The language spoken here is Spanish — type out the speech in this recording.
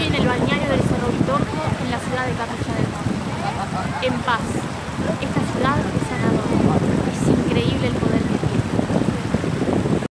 Estoy en el balneario del Cerro Vitorco, en la ciudad de Capilla del Monte, en paz. Esta